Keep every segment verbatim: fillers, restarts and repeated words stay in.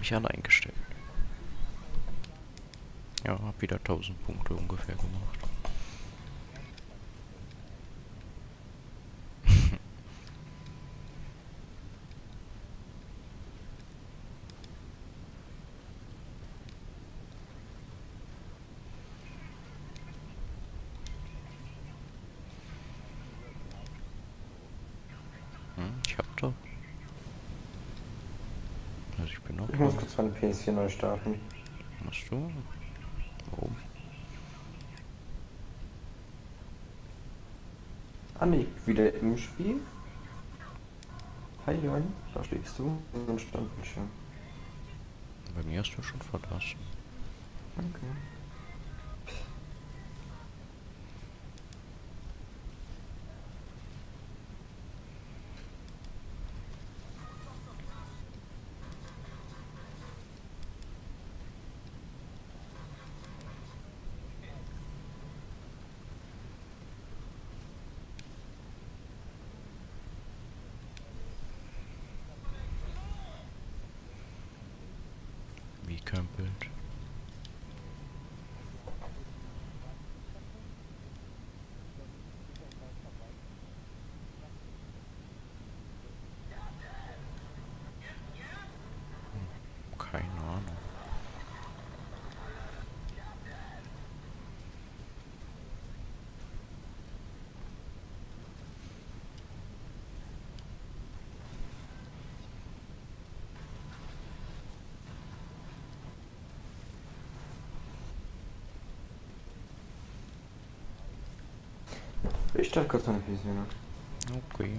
ich alle eingestellt. Ja, hab wieder tausend Punkte ungefähr gemacht. Hm, ich hab doch. Also ich bin noch Ich dran. muss kurz meine P S vier neu starten. Machst du? Warum? Ah ne, wieder im Spiel. Hi Jan, da stehst du. Und Standbildschirm. Bei mir hast du schon verlassen. Okay. Wie kein Bild. Keine Ahnung. Ich starte kurz meine P S vier neu. Okay.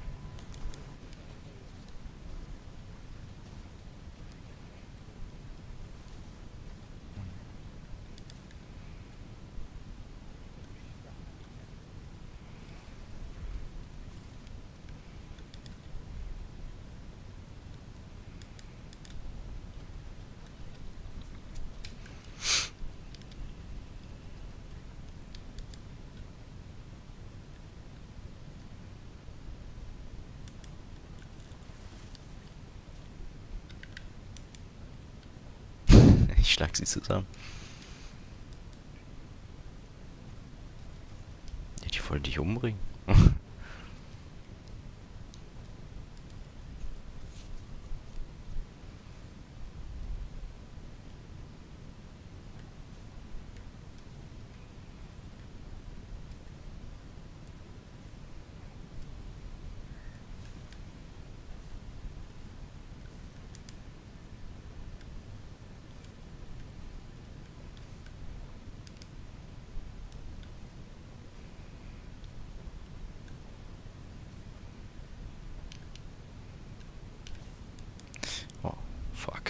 Ich schlag sie zusammen. Ja, die wollen dich umbringen. Oh, fuck.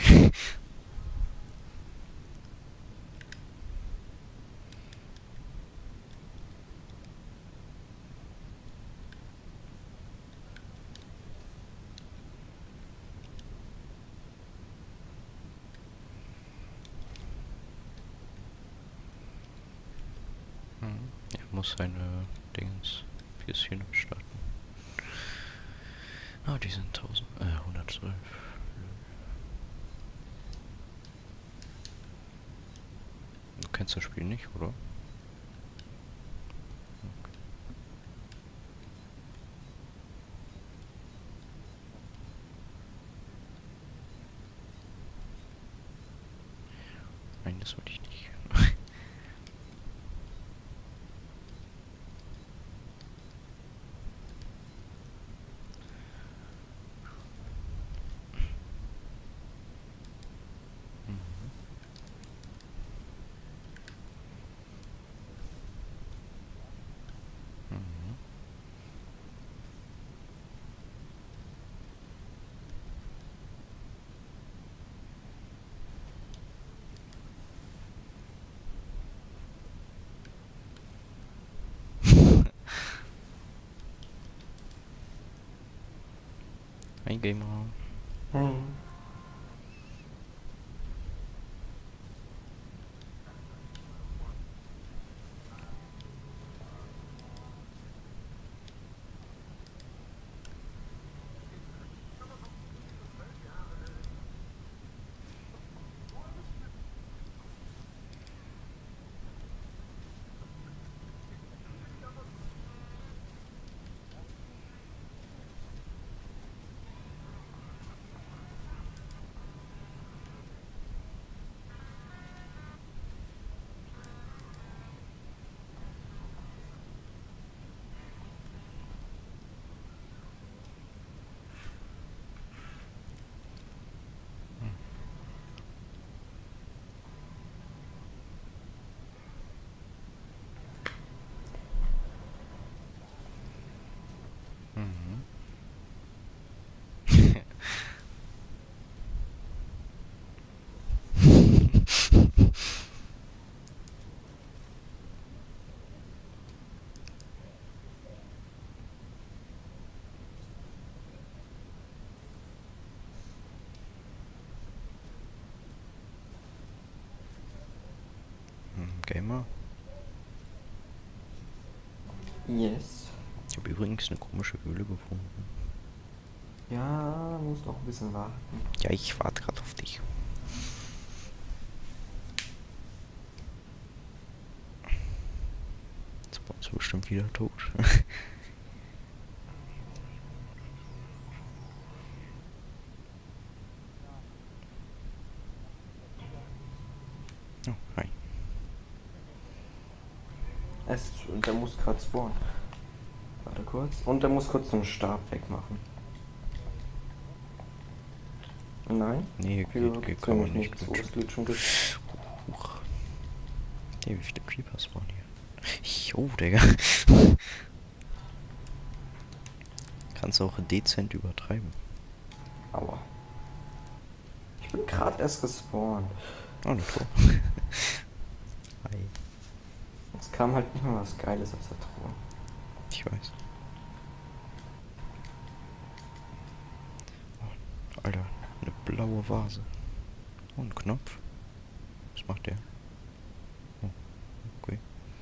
Hm. Er muss seine Dings P S vier neu starten. Ah, die sind tausend, äh, hundertzwölf. Du kennst das Spiel nicht, oder? Nein, das wollte ich nicht. Mhm. Ein Gamer. Hey. Gamer. Yes. Ich habe übrigens eine komische Höhle gefunden. Ja, muss noch ein bisschen warten. Ja, ich warte gerade auf dich. Jetzt warst du bestimmt wieder tot. Oh, hi. Es, und der muss gerade spawnen. Warte kurz. Und der muss kurz so einen Stab wegmachen. Nein? Nee, Hier geht, geht, gibt's kann man nämlich nicht nichts, wo es glitschen. Glitchen gibt. Huch. Hey, wie viele Creepers waren hier? Jo, Digga. Kannst du auch dezent übertreiben. Aua. Ich bin gerade erst gespawnt. Oh, eine Truhe. Hi. Es kam halt nicht mal was Geiles aus der Truhe. Ich weiß. Oh, Alter, eine blaue Vase. Oh, ein Knopf. Was macht der? Oh, okay.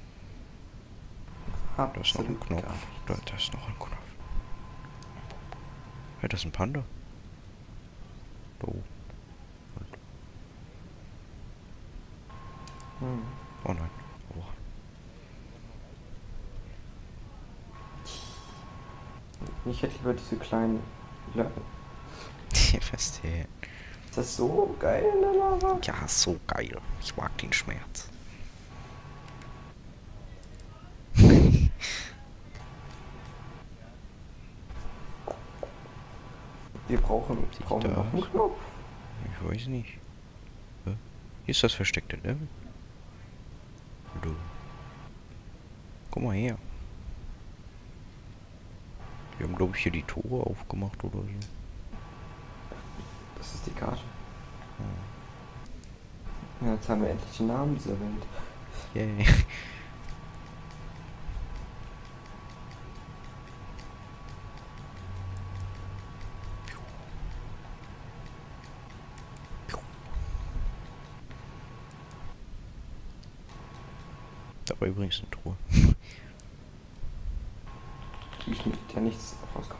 Hab Da ist noch ein absolut Knopf. gar Da, nichts. da ist noch ein Knopf. Hey, das ist ein Panda. Oh. Hm. Oh nein. Oh. Ich hätte lieber diese kleinen Löffel. Was der? Ist das so geil in der Lava? Ja, so geil. Ich mag den Schmerz. Wir brauchen, Sieht brauchen da noch einen aus? Knopf. Ich weiß nicht. Hä? Hier ist das versteckte Level. Du. Guck mal her. Wir haben, glaube ich, hier die Tore aufgemacht oder so. Das ist die Karte. Hm. Ja, jetzt haben wir endlich den Namen dieser Welt. Yay. Da war übrigens eine Truhe. Die ich mit der nichts rauskommt.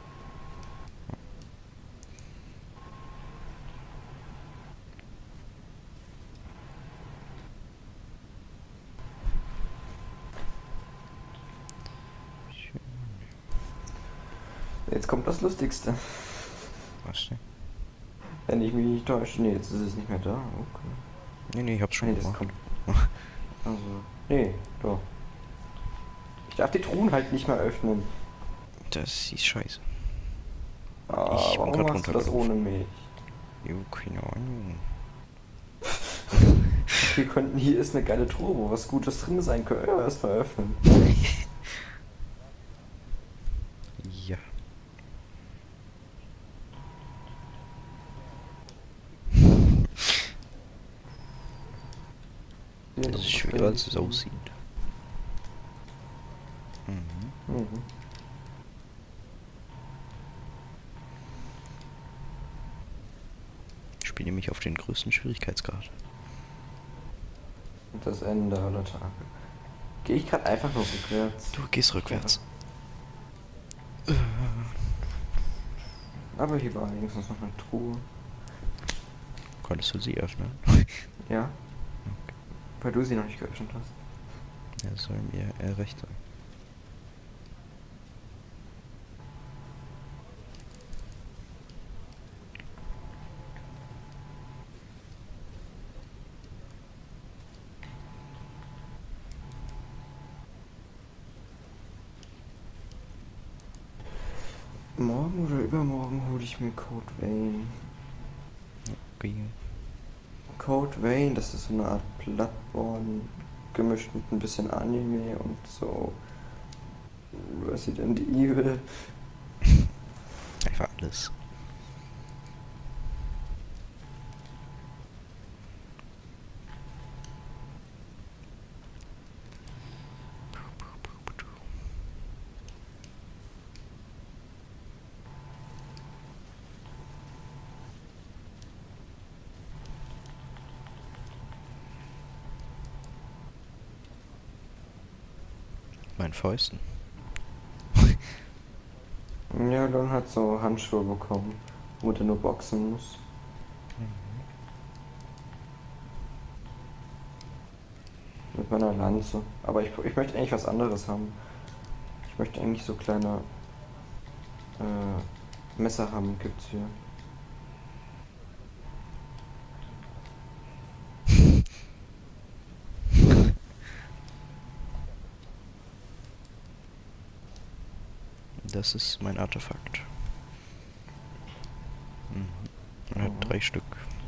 Jetzt kommt das Lustigste. Was denn? Wenn ich mich nicht täusche. Nee, jetzt ist es nicht mehr da. Okay. Nee, nee, ich hab's schon Nee, das gemacht. kommt. Also. Nee, doch. Ich darf die Truhen halt nicht mehr öffnen. Das ist scheiße. Ah, Ich bin warum grad machst du das runtergelaufen. ohne mich? Jo, keine Ahnung. Wir könnten, hier ist eine geile Truhe, wo was Gutes drin sein könnte. Ja, erst mal öffnen. Ja. Das ist schwerer, als es aussieht. Mhm. Mhm. Ich spiele nämlich auf den größten Schwierigkeitsgrad. Und das Ende aller Tage. Gehe ich gerade einfach nur rückwärts. Du gehst rückwärts. Aber hier war wenigstens noch eine Truhe. Konntest du sie öffnen? Ja. Weil du sie noch nicht geöffnet hast. Ja, soll mir äh, recht sein. Morgen oder übermorgen hole ich mir Code Vein. Okay. Code Vein, das ist so eine Art Bloodborne gemischt mit ein bisschen Anime und so Resident Evil. Einfach alles. mit meinen Fäusten. Ja, Leon hat so Handschuhe bekommen, womit er nur boxen muss. Mit meiner Lanze. Aber ich, ich möchte eigentlich was anderes haben. Ich möchte eigentlich so kleine äh, Messer haben, gibt's hier. Das ist mein Artefakt. Mhm. Er hat Mhm. drei Stück.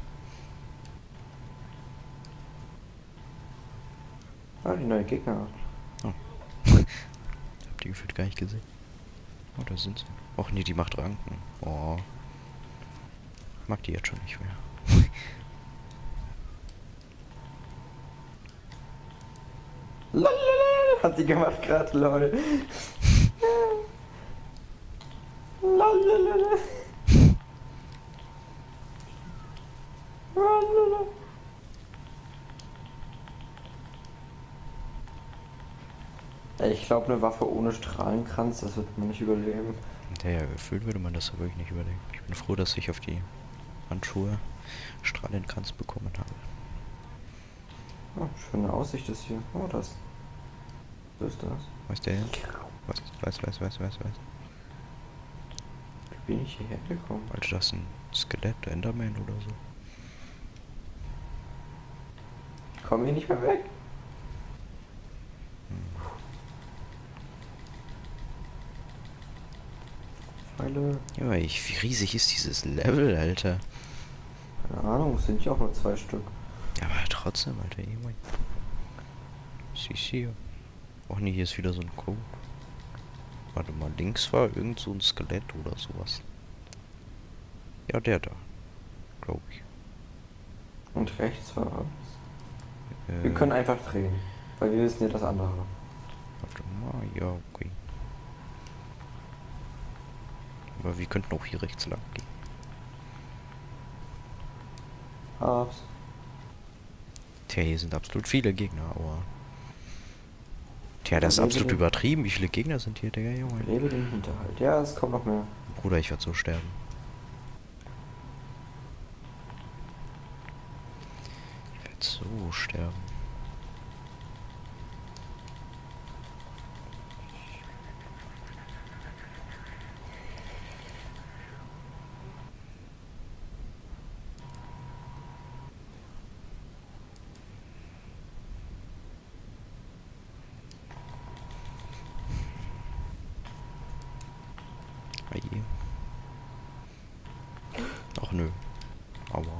Ah, die neue Gegner. Oh. Hab die gefühlt gar nicht gesehen. Oh, da sind sie. Och nee, die macht Ranken. Oh. Mag die jetzt schon nicht mehr. Lalalala, hat die gemacht gerade, lol. Lalalala. Lalalala. Ey, ich glaube, eine Waffe ohne Strahlenkranz, das wird man nicht überleben. Ja, gefühlt würde man das wirklich nicht überlegen. Ich bin froh, dass ich auf die Handschuhe Strahlenkranz bekommen habe. Oh, schöne Aussicht ist hier. Oh, das. Was ist das? Was der? Was, was, was, was, was, was? Wie bin ich hierher gekommen? Alter, das ist ein Skelett, Enderman oder so. Ich komme hier nicht mehr weg. Pfeile. Ja, ich, wie riesig ist dieses Level, Alter? Keine Ahnung, es sind ja auch nur zwei Stück. Ja, aber trotzdem, Alter, eh mein. Siehst hier. Och nee, hier ist wieder so ein Code. Warte mal, links war irgend so ein Skelett oder sowas. Ja, der da. Glaube ich. Und rechts war was. Äh, Wir können einfach drehen, weil wir wissen ja das andere. Warte mal, ja, okay. Aber wir könnten auch hier rechts lang gehen. Hab's. Tja, hier sind absolut viele Gegner, aber... Tja, das ist Ja, absolut lebe den- übertrieben. Wie viele Gegner sind hier, Digga, Junge? Lebe den Hinterhalt. Ja, es kommt noch mehr. Bruder, ich werde so sterben. Ich werde so sterben. Ei. Ach nö. Aber...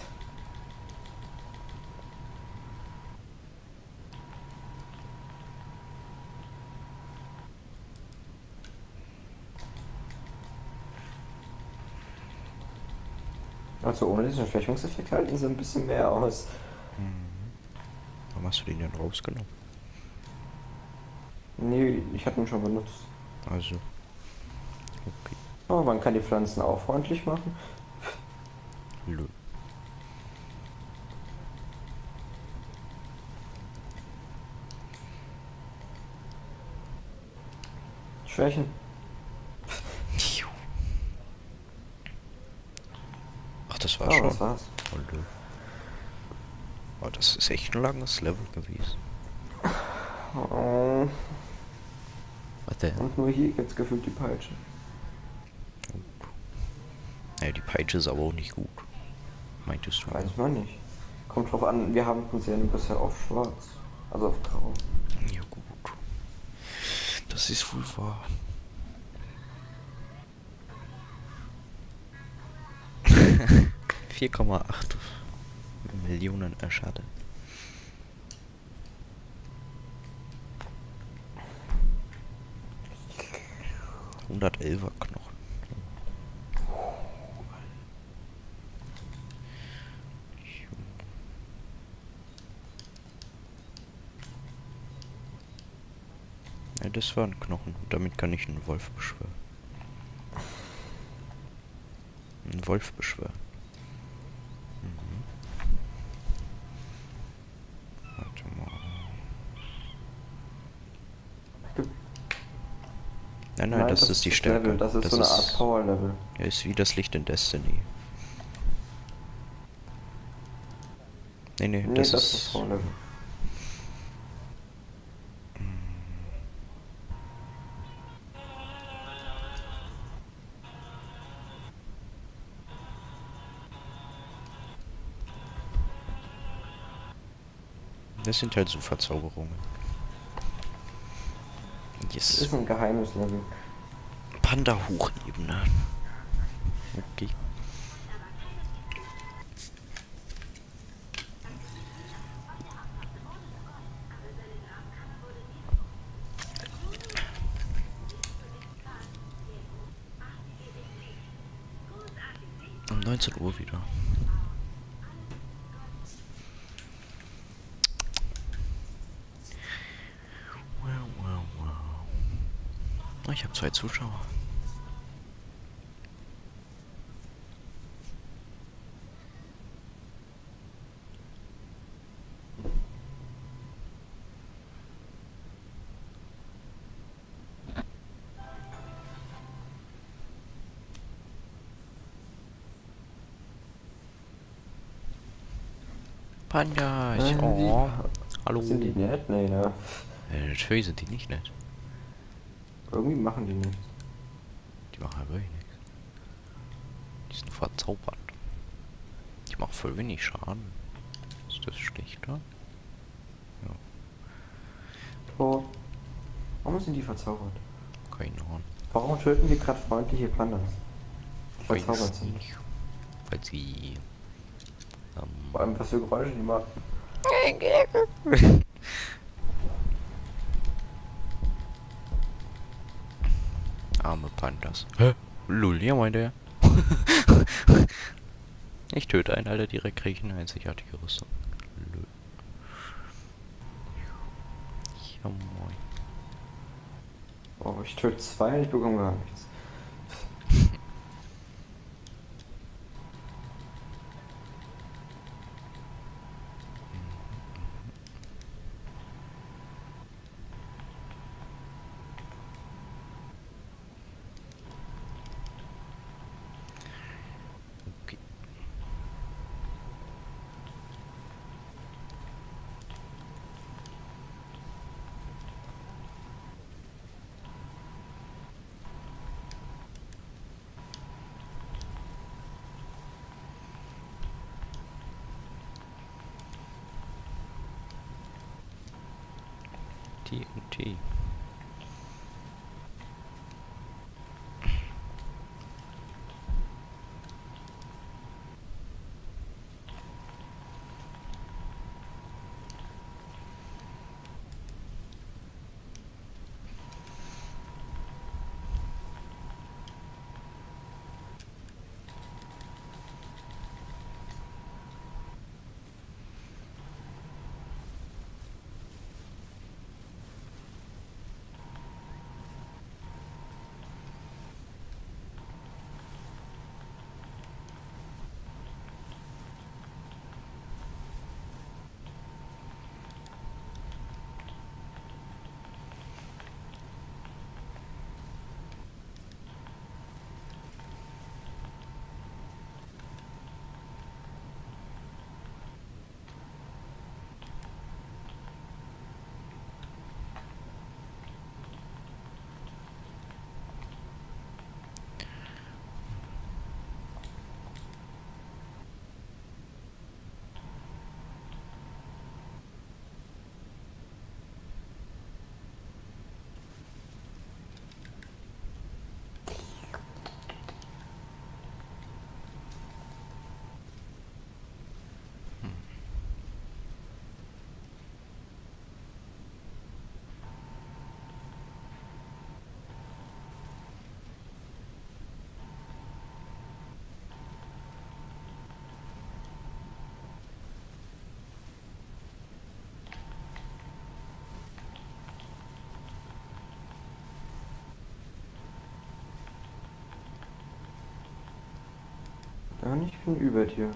Also ohne diesen Schwächungseffekt halten sie ein bisschen mehr aus. Hm. Warum hast du den denn rausgenommen? Nee, ich hatte ihn schon benutzt. Also... Okay. Oh, man kann die Pflanzen auch freundlich machen. Lö. Schwächen. Ach, das war Oh, schon. das war's. Oh, lö. Oh, das ist echt ein langes Level gewesen. Oh. Was denn? Und nur hier gibt's gefühlt die Peitsche. Naja, die Peitsche ist aber auch nicht gut. Meintest du? Weiß man nicht. Kommt drauf an, wir haben uns ja bisher auf schwarz. Also auf grau. Ja, gut. Das ist wohl wahr. vier Komma acht Millionen Erschaden. hundertelfer Knochen. Ja, das war ein Knochen. Damit kann ich einen Wolf beschwören. Einen Wolf beschwören. Mhm. Warte mal. Nein, nein, das, ist die Stärke. Level, das ist das so eine ist, Art Power-Level. Ja, ist wie das Licht in Destiny. Nee, nee, Nee, das, das ist das ist... Power-Level. Das sind halt so Verzauberungen. Das Yes. ist ein geheimes Level. Panda-Hochebene. Okay. Um neunzehn Uhr wieder. Wow, wow, wow. Ich habe zwei Zuschauer. Panda, ich, Äh, sind die, oh, hallo. sind die nett? Nee, ne? Äh, natürlich sind die nicht nett. Irgendwie machen die nichts. Die machen ja wirklich nichts. Die sind verzaubert. Die machen voll wenig Schaden. Ist das schlechter? Ja, Tot. Warum sind die verzaubert? keine Ahnung. Warum töten wir gerade freundliche Pandas? Die verzaubert Weiß sind. nicht. Weil sie... Vor Ähm, allem, was für Geräusche die machen. arme Pandas. Hä? Lul, ja meinte er. Ich töte einen, Alter, direkt kriege ich eine einzigartige Rüstung. Lul. Ja moin. Oh, ich töte zwei, ich bekomme gar nichts. Okay. T N T. Nein, ich bin über dir.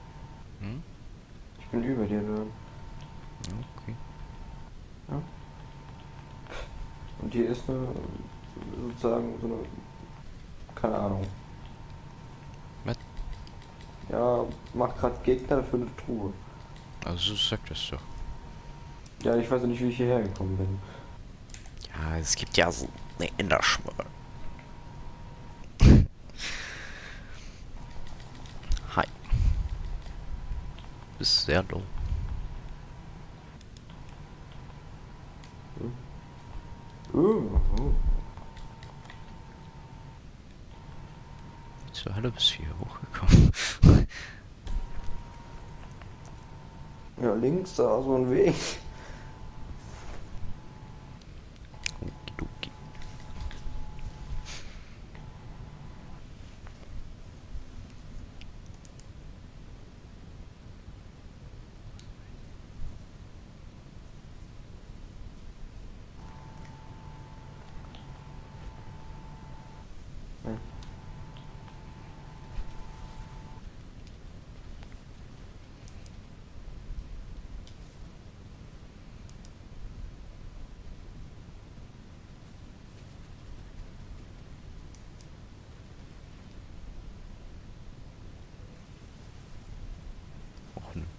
Hm? Ich bin über dir, Leon. Okay. Ja. Und hier ist eine sozusagen so eine, keine Ahnung. Was? Ja, mach gerade Gegner für eine Truhe. Also sag das doch. Ja, ich weiß ja nicht, wie ich hierher gekommen bin. Ja, es gibt ja so eine Enderschwör. Hi. Bist sehr low. Uh, uh. Wie zur Hölle bist du hier hochgekommen? Ja, links da so ein Weg. Okidoki. Hm. Och nö.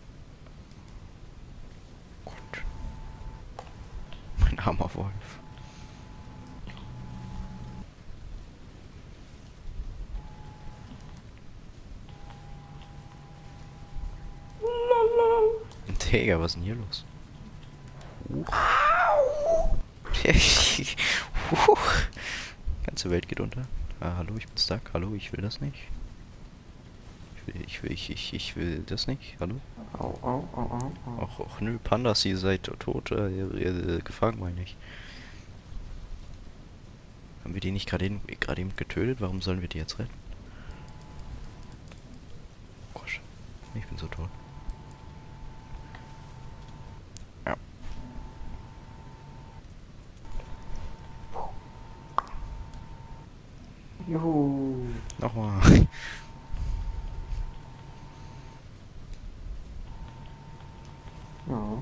Gott. Mein armer Wolf. Digga, was ist denn hier los? Huch. Ganze Welt geht unter. Ah, hallo, ich bin stuck. Hallo, ich will das nicht. Ich will, ich will, ich, ich, ich will das nicht. Hallo? Au, au, au, au, au. Och, och nö, Pandas, ihr seid tot, äh, ihr, ihr, gefangen, meine ich. Haben wir die nicht gerade eben, gerade eben getötet? Warum sollen wir die jetzt retten? Gott, ich bin so tot. Ja. Juhu. Nochmal. Ja.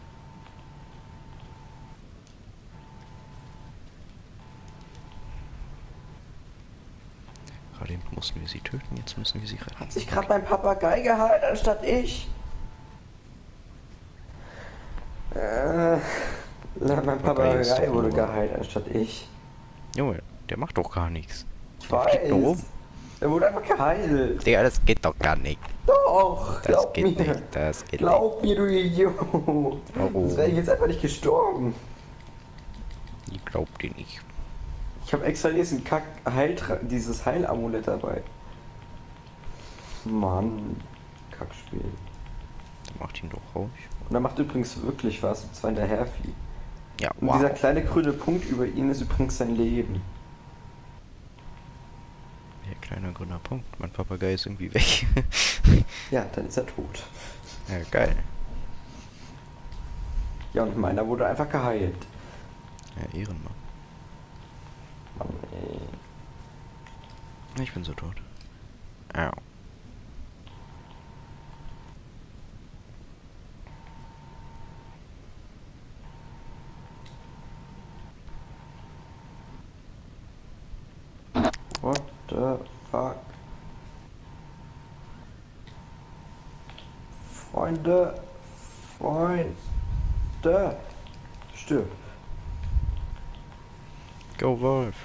Gerade eben mussten wir sie töten, jetzt müssen wir sie retten. Hat sich gerade mein Papagei gehalten, anstatt ich? Äh, mein Papagei ist Papagei doch wurde nur- geheilt, anstatt ich. Junge, der macht doch gar nichts. Ich Der fliegt nur rum. weiß. Er wurde einfach geheilt. Digga, das geht doch gar nicht. Doch, Das glaub geht mir. nicht, das geht Glaub mir, du Idiot. Warum? Sonst wäre ich jetzt einfach nicht gestorben. nicht. Ich glaub dir nicht. Ich habe extra diesen Kack Heil dieses Heilamulett dabei. Mann, Kackspiel. Dann macht ihn doch ruhig. Und er macht übrigens wirklich was, und zwar in der Herfi. Ja, Und wow. dieser kleine grüne Punkt über ihm ist übrigens sein Leben. Ja, kleiner grüner Punkt. Mein Papagei ist irgendwie weg. Ja, dann ist er tot. Ja, geil. Ja, und meiner wurde einfach geheilt. Ja, Ehrenmann. Mann, ey. Ich bin so tot. Au. What the fuck? Freunde, Freunde, stirb. Go Wolf.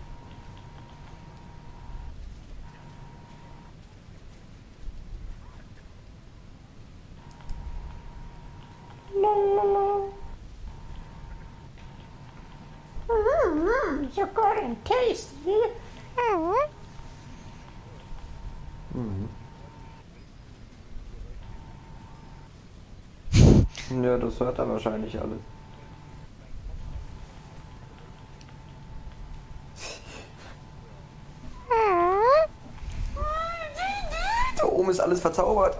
Mmm, so good and tasty. Mm. Mhm. Ja, das hört er wahrscheinlich alles. Da oben ist alles verzaubert.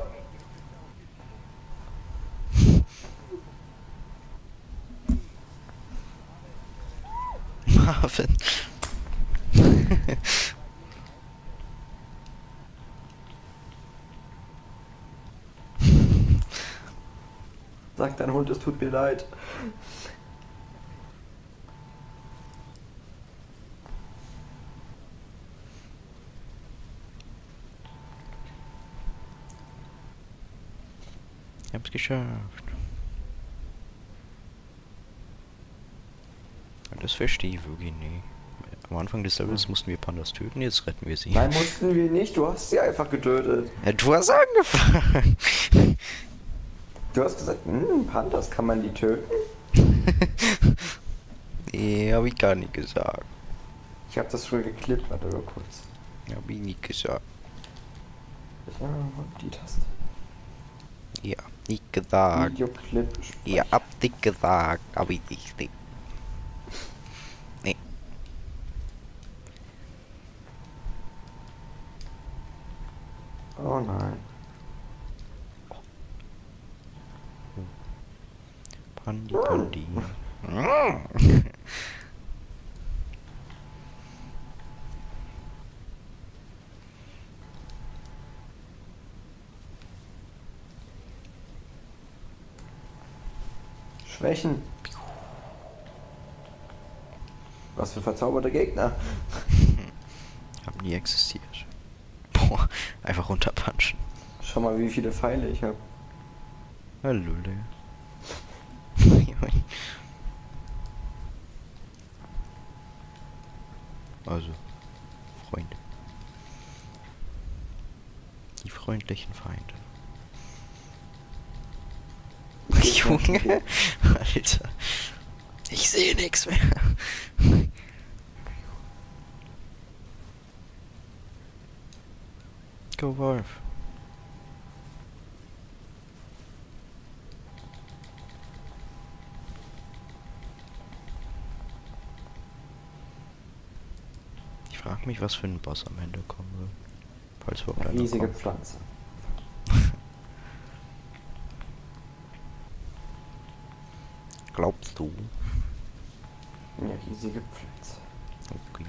Marvin. Sag dein Hund, es tut mir leid. Ich hab's geschafft. Das verstehe ich wirklich nicht. Am Anfang des Levels mussten wir Pandas töten, jetzt retten wir sie. Nein, mussten wir nicht. Du hast sie einfach getötet. Ja, du hast angefangen. Du hast gesagt, hm, Pandas, kann man die töten? Nee, hab ich gar nicht gesagt. Ich habe das schon geklippt, warte mal kurz. Hab ich nicht gesagt. Ja, die Taste. Ja, nicht gesagt. Videoclip. Ja, hab nicht gesagt, hab ich nicht. Nee. Nee. Oh nein. Pandi, Pandi. Schwächen. Was für verzauberte Gegner. Hab nie existiert. Boah, einfach runterpunchen. Schau mal, wie viele Pfeile ich habe. Hallo, Also, Freunde. Die freundlichen Feinde. Junge, Alter. Ich sehe nichts mehr. Go Wolf. Ich frage mich, was für ein Boss am Ende kommen will. Falls wir Eine riesige kommen. Pflanze. Glaubst du? Eine riesige Pflanze. Okay.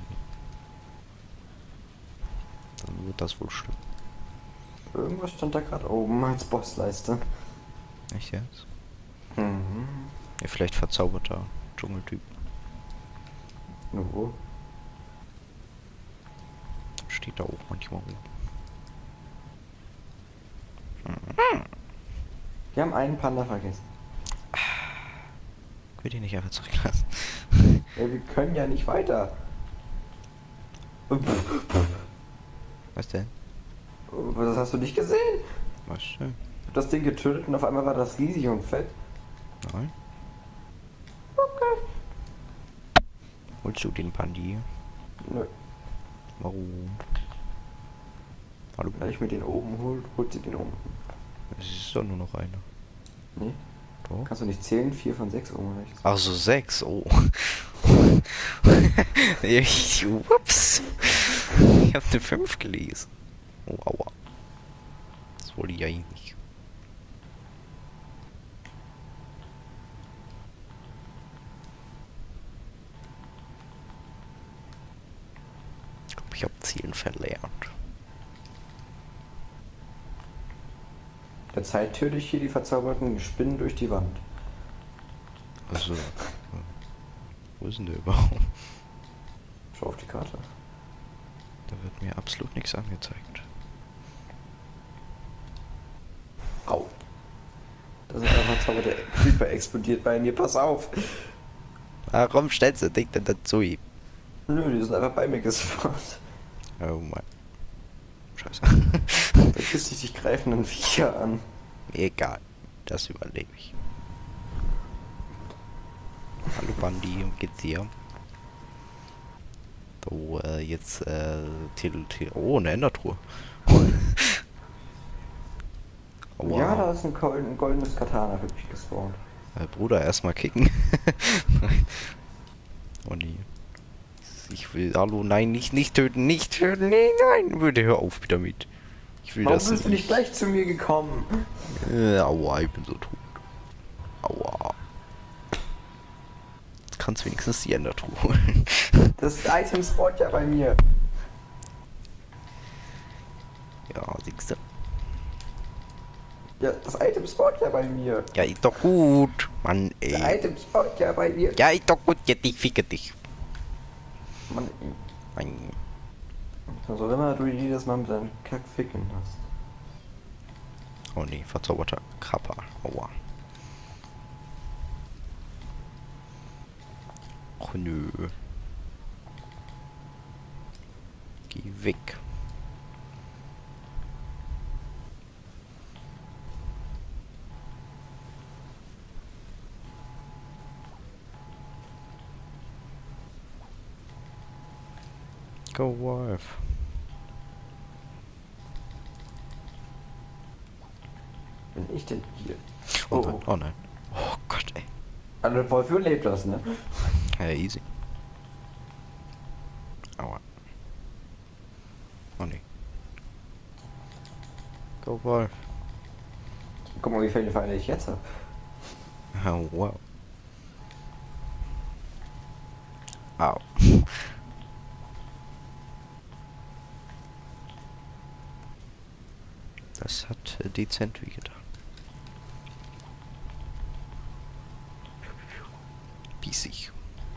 Dann wird das wohl stimmen. Irgendwas stand da gerade oben als Bossleiste. Echt jetzt? Mhm. Ja, vielleicht verzauberter Dschungeltyp. Nur wo? Steht da auch manchmal rum. Wir haben einen Panda vergessen. Ich will die nicht einfach zurücklassen. Ja, wir können ja nicht weiter. Was denn? Das hast du nicht gesehen? Was denn? Ich hab das Ding getötet und auf einmal war das riesig und fett. Nein? Okay. Holst du den Pandi? Nö. Warum? Hallo? Wenn ich mir den oben hol, holt sie den unten. Es ist doch nur noch einer. Nee? Doch? Kannst du nicht zählen? Vier von sechs oben rechts. Ach so, sechs. Oh. ich, ups. Ich hab eine fünf gelesen. Oh, aua. Das wollte ich ja eh nicht. Ich glaube, ich habe Zielen verlernt. Derzeit töte ich hier die verzauberten Spinnen durch die Wand. Also, wo ist denn der überhaupt? Schau auf die Karte. Da wird mir absolut nichts angezeigt. Au. Da sind einfach verzauberte Creeper explodiert bei mir. Pass auf. Warum stellst du dich denn dazu? Nö, die sind einfach bei mir gespawnt. Oh Mann. Scheiße. Vergiss dich die greifenden Viecher an. Egal. Das überlebe ich. Hallo Bandi, geht's dir? So, äh, jetzt, äh, Tele, Tele oh, eine Endertruhe. Aua. Ja, da ist ein, golden, ein goldenes Katana für mich gespawnt. Äh, Bruder, erstmal kicken. Oh nee. Ich will, hallo, nein, nicht, nicht töten, nicht töten, nein, nein, bitte hör auf damit. Ich will Warum das bist du nicht gleich zu mir gekommen? Äh, aua, ich bin so tot. Aua. Jetzt kannst wenigstens die Endertruhe holen. Das Item spawnt ja bei mir. Ja, siehst du. Ja, das Item spawnt ja bei mir. Ja, ist doch gut. Mann, ey. Das Item spawnt ja bei mir. Ja, ist doch gut, jetzt ich ficke dich. Mann, ey. Mann. Was auch immer du jedes Mal mit deinem Kack ficken hast. Oh nee, verzauberter Kappa. Aua. Och nö. Geh weg. Go Wolf. Bin ich denn hier? Oh, Oh, nein. oh. Oh nein. Oh Gott, ey. Also Wolf überlebt das, ne? Ja, easy. Aua. Oh nee. Go Wolf. Guck mal, wie viele Pfeile ich jetzt habe. Oh, wow. Au. Das hat äh, dezent wehgetan. Bissig.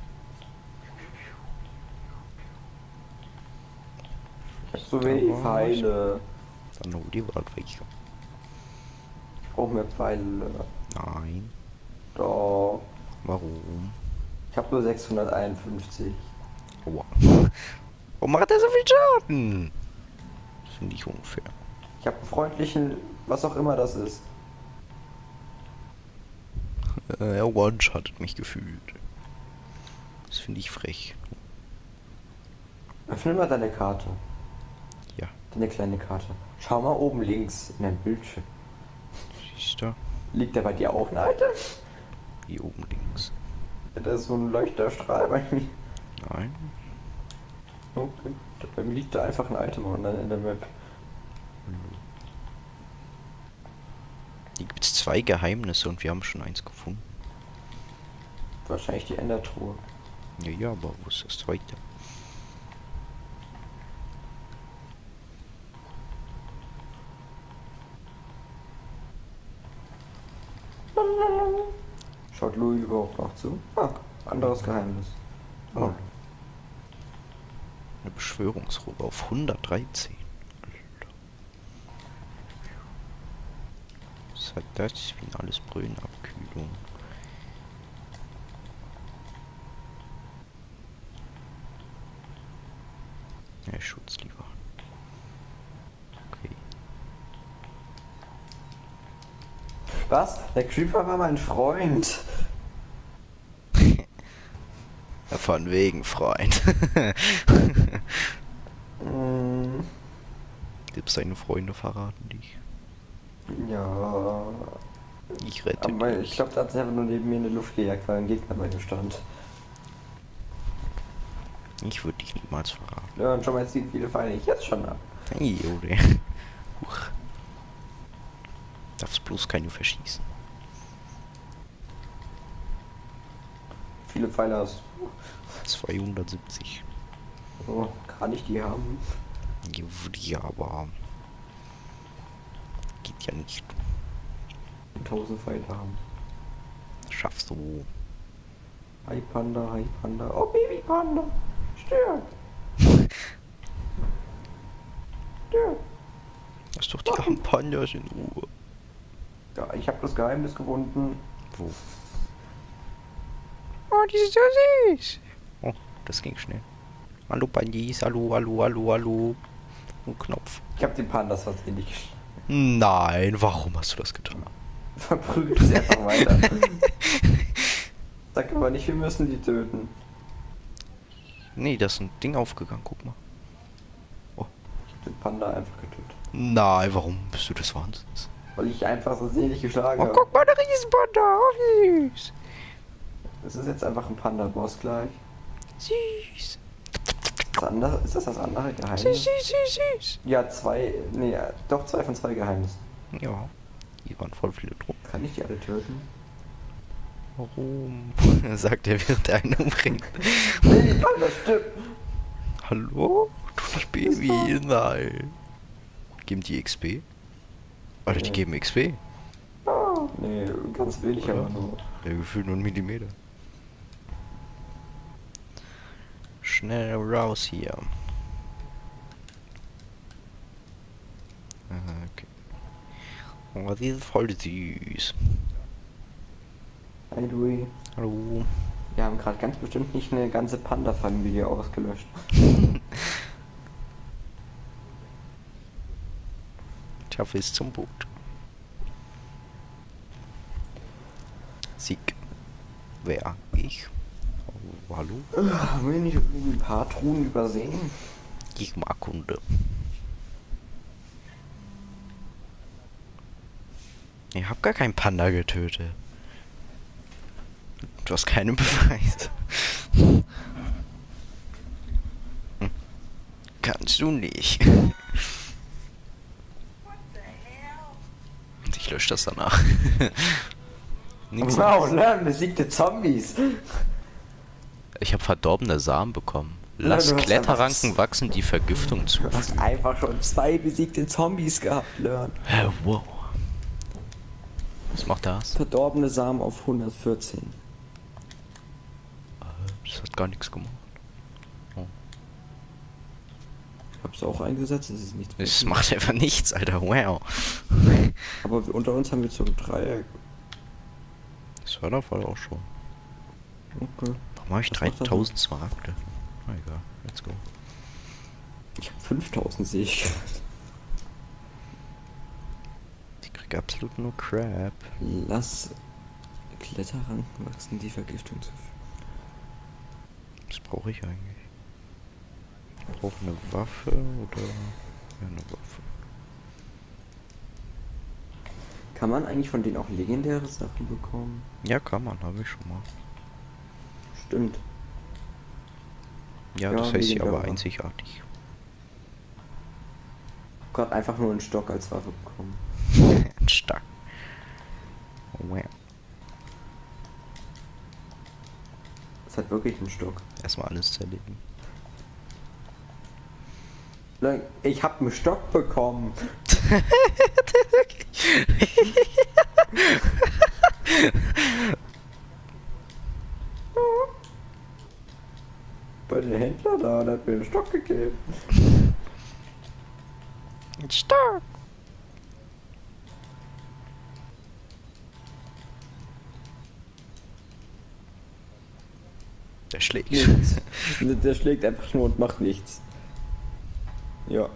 Ich hab so wenig Pfeile. Dann hol die Wald weg. Ich brauch mehr Pfeile. Nein. Doch. Warum? Ich habe nur sechshunderteinundfünfzig. Aua. Warum macht er so viel Schaden? Das finde ich unfair. Ich habe einen freundlichen, was auch immer das ist. Äh, er one-shottet mich gefühlt. Das finde ich frech. Öffne mal deine Karte. Ja. Deine kleine Karte. Schau mal oben links in dein Bildschirm. Siehst du? Liegt da bei dir auch ein Item? Hier oben links. Da ist so ein Leuchterstrahl bei mir. Nein. Okay. Bei mir liegt da einfach ein Item und dann in der Map. Hier gibt es zwei Geheimnisse und wir haben schon eins gefunden. Wahrscheinlich die Endertruhe. Ja, ja, aber wo ist das zweite? Schaut Louis überhaupt noch zu? Ah, anderes Geheimnis. Oh. Eine Beschwörungsrobe auf hundertdreizehn. Alter. Was hat das? Finales Brühen, Abkühlung. Ja, Schutz lieber. Okay. Was? Der Creeper war mein Freund. Ja, von wegen, Freund. Mm, Selbst deine Freunde verraten dich. ja. Ich rette Aber dich. ich glaube, da hat sich einfach nur neben mir in der Luft gejagt, weil ein Gegner bei mir stand. Ich würde dich niemals verraten. Ja, und schon mal jetzt wie viele Pfeile ich jetzt schon habe. Hey, Jode. Huch. Darfst bloß keine verschießen. Viele Pfeile hast zweihundertsiebzig. du. Oh, kann ich die haben? Ja, würde ich aber. Geht ja nicht. tausend Pfeile haben. Schaffst du. Hi Panda, hi Panda. Oh, Baby Panda. Stirb. Stirb. Lass doch die armen Pandas in Ruhe. Ja, ich habe das Geheimnis gefunden. Wo? Oh, die sind so süß. Oh, das ging schnell. Hallo Pandis, hallo, hallo, hallo, hallo. Ein Knopf. Ich habe den Pandas versehentlich geschlagen. Nein, warum hast du das getan? Verprügelt sie einfach weiter. Sag aber nicht, wir müssen die töten. Nee, da ist ein Ding aufgegangen, guck mal. Oh. Ich hab den Panda einfach getötet. Nein, warum bist du des Wahnsinns? Weil ich einfach so sehnig geschlagen Oh, habe. guck mal, der Riesenpanda, oh, süß. Es ist jetzt einfach ein Panda-Boss gleich. Süß. Das andere, ist das das andere Süß, Geheimnis? süß, süß, süß. Ja, zwei, nee, doch zwei von zwei Geheimnissen. Ja, hier waren voll viele drum. Kann ich die alle töten? Warum? Sagt er, während er einen umbringt. Nee, Panda stirbt! Hallo? Du nicht Baby, nein. Geben die X P? Alter, die Nee. geben X P? Ah, nee, ganz wenig aber nur. Ja, gefühlt nur einen Millimeter. Schnell raus hier. Ah, okay. Oh, die ist voll süß. Hi Louis. Hallo. Wir haben gerade ganz bestimmt nicht eine ganze Panda-Familie ausgelöscht. Ich hoffe, es zum Boot. Sieg. Wer? Ich? Oh, hallo? Haben wir nicht irgendwie ein paar Truhen übersehen? Ich mag Hunde. Ich hab gar keinen Panda getötet. Du hast keinen Beweis. Hm. Kannst du nicht. Ich lösche das danach. Nix Wow, lern besiegte Zombies. Ich habe verdorbene Samen bekommen. Ja, Lass du hast Kletterranken einfach- wachsen, die Vergiftung Du hast zufügen. einfach schon zwei besiegte Zombies gehabt, Learn. Hä, wow. Was macht das? Verdorbene Samen auf hundertvierzehn. Das hat gar nichts gemacht. Ich hab's auch eingesetzt, es ist nichts Es passiert. macht einfach nichts, Alter. Wow. Aber wir- unter uns haben wir so ein Dreieck. Das war der Fall auch schon. Okay. Warum habe ich Was macht das dreitausend Smaragde? Na egal, let's go. Ich hab fünftausend, sehe ich gerade. Ich krieg absolut nur Crap. Lass Kletterranken wachsen, die Vergiftung zu führen. Was brauche ich eigentlich? Ich brauche eine Waffe oder... Ja, eine Waffe. Kann man eigentlich von denen auch legendäre Sachen bekommen? Ja, kann man, habe ich schon mal. Stimmt. Ja, Ja, das heißt hier legendäre aber Waffe. einzigartig. Gerade einfach nur einen Stock als Waffe bekommen. Stark. Wow. Das hat wirklich einen Stock. Erstmal alles zerlegen. Ich hab einen Stock bekommen. Bei den Händler da, der hat mir einen Stock gegeben. Stark. Der schlägt. Nichts. Der schlägt einfach nur und macht nichts. Ja.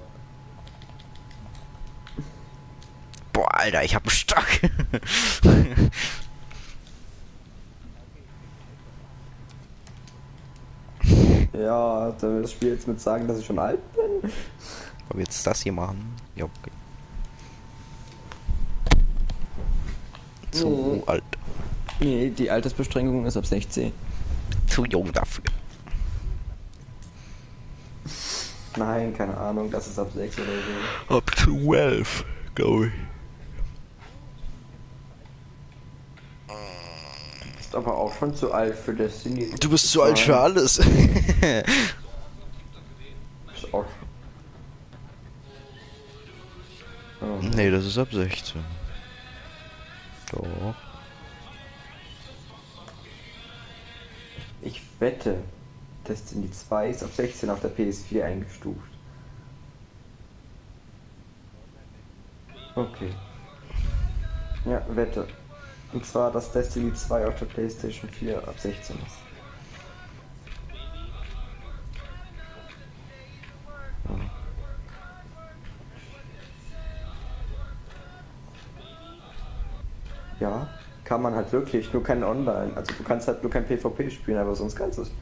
Boah, Alter, ich hab einen Stock. Ja, soll wir das Spiel jetzt mit sagen, dass ich schon alt bin? Wollen wir jetzt das hier machen? Ja, okay. Zu Nee. alt. Nee, die Altersbeschränkung ist ab sechzehn. Zu jung dafür. Nein, keine Ahnung, das ist ab sechs oder so. Ab zwölf, glaube ich. Ist aber auch schon zu alt für Destiny. Du bist zu alt für alles. Ist auch schon. Oh. Nee, das ist ab sechzehn. Doch. Ich wette, Destiny zwei ist ab sechzehn auf der P S vier eingestuft. Okay. Ja, wette. Und zwar, dass Destiny zwei auf der PlayStation vier ab sechzehn ist. Ja. Ja, kann man halt wirklich, nur kein Online. Also du kannst halt nur kein PvP spielen, aber sonst kannst du es.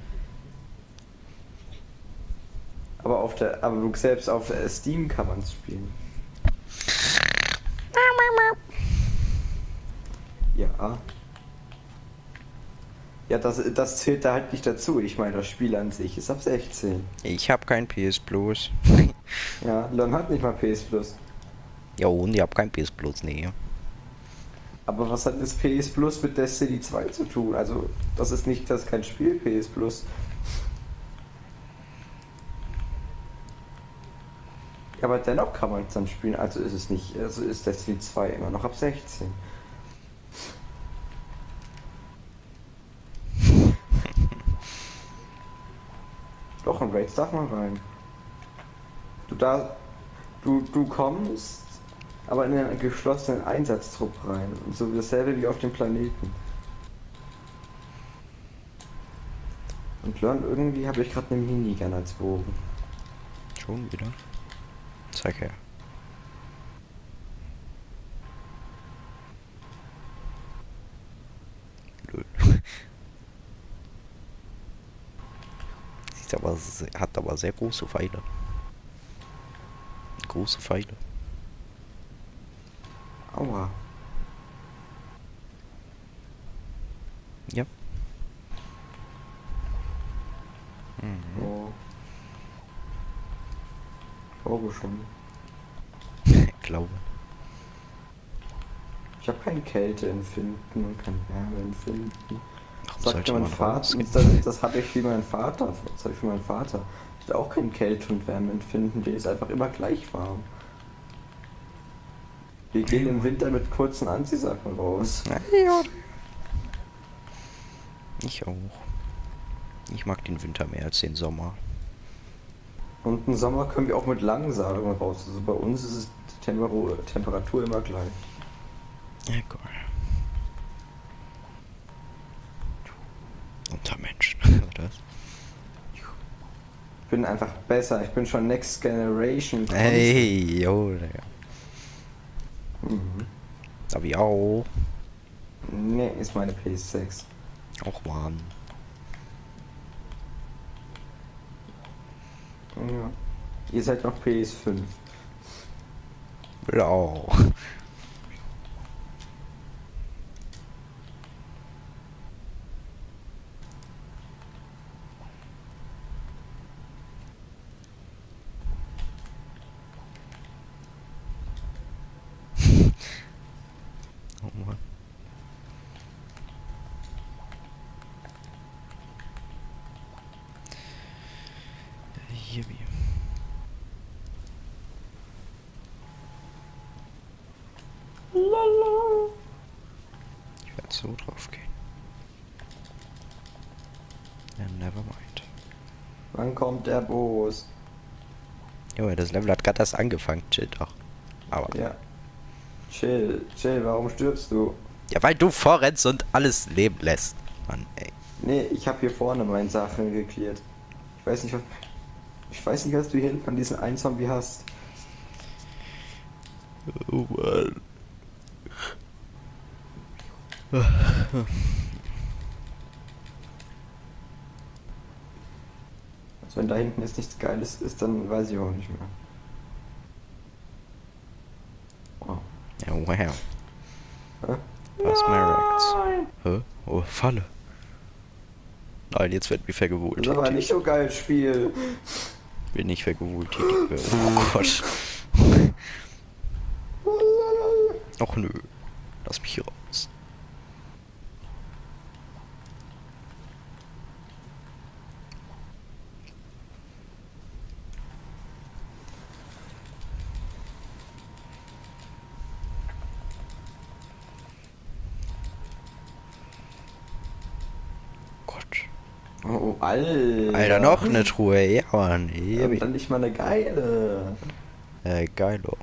Aber auf der, aber du selbst auf äh, Steam kann man es spielen. Ja. Ja, das, das zählt da halt nicht dazu. Ich meine, das Spiel an sich ist ab sechzehn. Ich hab kein P S Plus. Ja, Leon hat nicht mal P S Plus. Ja, und ich hab kein P S Plus, nee. Aber was hat das P S Plus mit Destiny zwei zu tun? Also, das ist nicht, das ist kein Spiel, P S Plus. Aber dennoch kann man es dann spielen, also ist es nicht, also ist Destiny zwei immer noch ab sechzehn. Doch, in Raids darf man rein. Du da, du, du kommst aber in einen geschlossenen Einsatztrupp rein. Und so dasselbe wie auf dem Planeten. Und Learn, irgendwie habe ich gerade eine Minigun als Bogen. Schon wieder? Zeig her. Lol. Sieht aber, se- hat aber sehr große Pfeile. Große Pfeile. Aua. Ja. Mhm. Oh. Glaube schon. Ich glaube. Ich habe kein Kälteempfinden und kein Wärmeempfinden. Warum Sagte sollte mein man Vater, rausgehen? das, das habe ich wie mein Vater. Das habe ich für meinen Vater. Ich hatte auch kein Kälte- und Wärmeempfinden. Der ist einfach immer gleich warm. Wir gehen im Winter mit kurzen Anziehsachen raus. Ja. Ich auch. Ich mag den Winter mehr als den Sommer. Und im Sommer können wir auch mit langen Sachen raus. Also bei uns ist es die Temperatur, Temperatur immer gleich. Ja, cool. Untermenschen, oder? Ich bin einfach besser. Ich bin schon Next Generation. Hey, yo, Digga. Mhm. Hab ich auch. Nee, ist meine P S sechs. Och, Mann. Ja. Ihr seid noch P S fünf. Will auch. Oh Mann. Hier wie. Ich werde so drauf gehen. Ja, never mind. Wann kommt der Boss? Junge, das Level hat gerade erst angefangen. Chill doch. Aber. Ja. Chill, chill, warum stirbst du? Ja, weil du vorrennst und alles leben lässt. Mann, ey. Nee, ich habe hier vorne meine Sachen geklärt. Ich weiß nicht, was. Ich weiß nicht, was du hier hinten an diesen einen Zombie hast. Oh Mann. Also wenn da hinten jetzt nichts Geiles ist, dann weiß ich auch nicht mehr. Wow. Ja, wow. Hä? Was Meracts? Hä? Oh, Falle. Nein, jetzt wird mir Das vergewaltigt. ist aber nicht so geil, Spiel. Bin nicht vergewaltigt werden. Oh Gott. Och nö. Lass mich hier raus. Gott. Oh, Alter. Alter, noch eine Truhe. Ja, Mann. Ja, Ewig. dann nicht mal eine geile. Äh, geilo.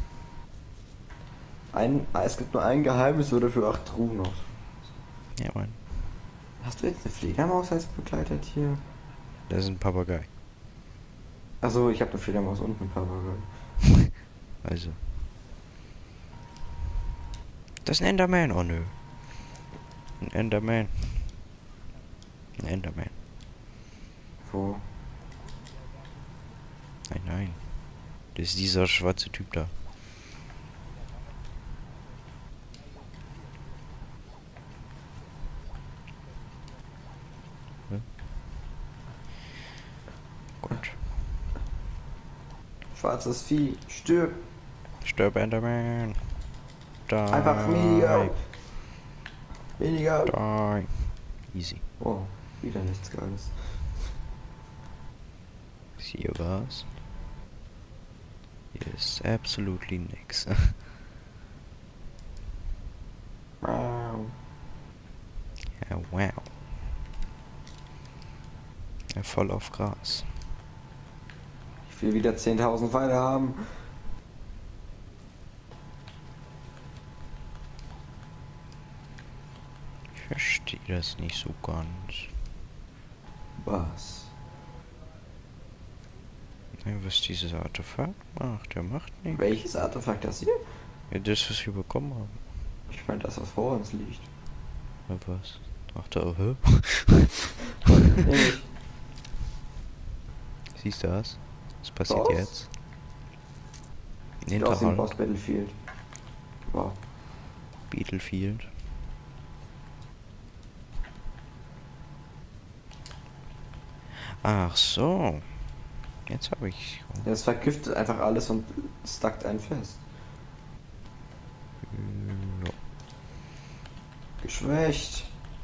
Ein, es gibt nur ein Geheimnis oder für acht Truhen noch. Ja, Mann. Hast du jetzt eine Fledermaus als Begleitertier? Das ist ein Papagei. Achso, ich habe eine Fledermaus und einen Papagei. Also. Das ist ein Enderman. Oh nö. Ein Enderman. Ein Enderman. Wo? Nein, nein. Das ist dieser schwarze Typ da. Hm? Gott. Schwarzes Vieh, stirb! Stirb, Enderman. Die. Einfach weniger! Weniger! Die. Easy. Oh, wieder nichts Geiles. Ist hier was? Hier ist absolutely nix. Wow. Ja, wow. Ja, voll auf Gras. Ich will wieder zehntausend Pfeile haben. verstehe das nicht so ganz. Was? Ja, was dieses Artefakt macht, der macht nichts. Welches Artefakt das hier? Ja, das, was wir bekommen haben. Ich meine, das, was vor uns liegt. Ja, was? Ach, da, hä? Nämlich Siehst du das? Was passiert Boss? jetzt? Sieht aus wie ein Hinterhalt. Boss Battlefield. Wow. Battlefield. Ach so. Jetzt habe ich. Ja, es vergiftet einfach alles und stackt einen fest. Ja. Geschwächt.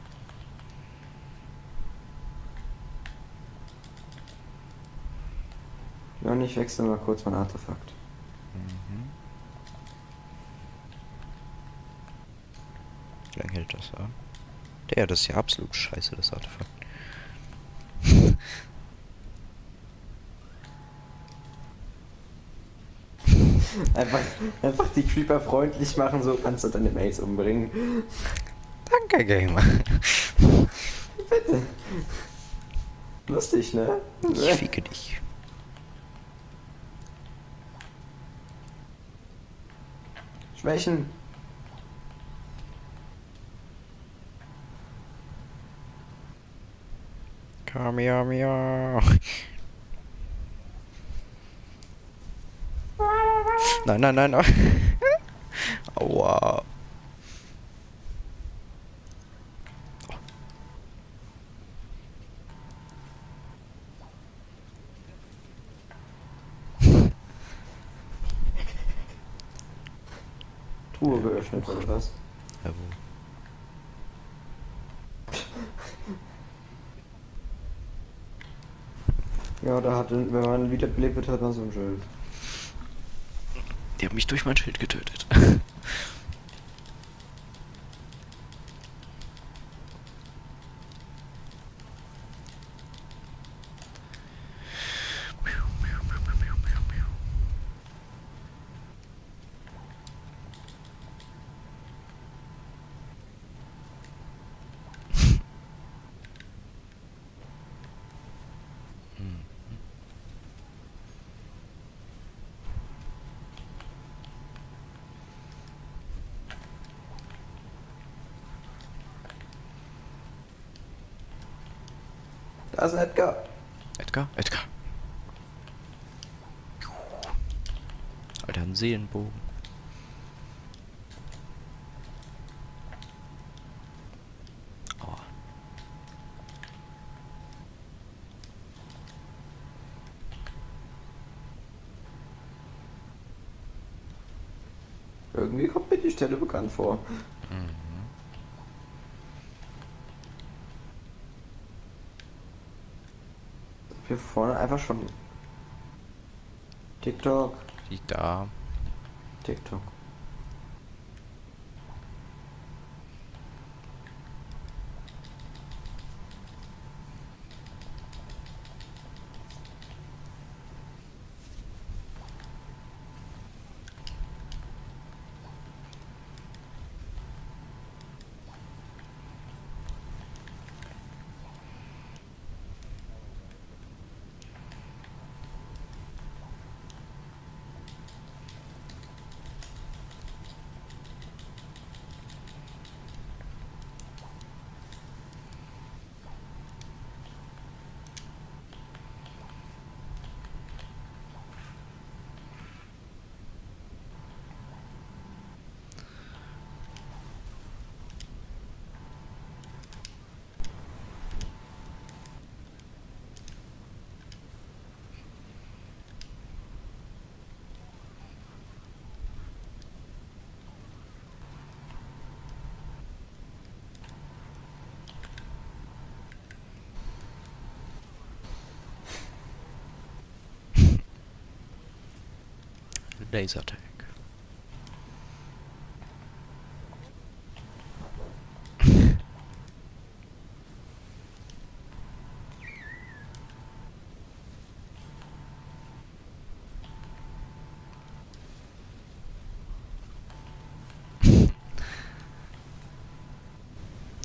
Ja, und ich wechsle mal kurz mein Artefakt. Mhm. Wie lange hält das an? Der, das ist ja absolut scheiße, das Artefakt. Einfach, einfach die Creeper freundlich machen, so kannst du deine Mates umbringen. Danke, Gamer. Bitte. Lustig, ne? Ich ficke dich. Schwächen. Komm her, mir. Nein, nein, nein, nein. Aua. Truhe geöffnet oder was? Ja, wo? Ja, da hat, wenn man wiederbelebt wird, hat man so ein Schild. Die haben mich durch mein Schild getötet. Da ist Edgar. Edgar? Edgar. Alter, ein Seelenbogen. Aua. Irgendwie kommt mir die Stelle bekannt vor. Mhm. Hier vorne einfach schon. TikTok. Die da. TikTok. Lasertag.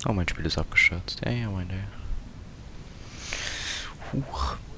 Oh, mein Spiel ist abgestürzt. Ja, ja, meine. Huch.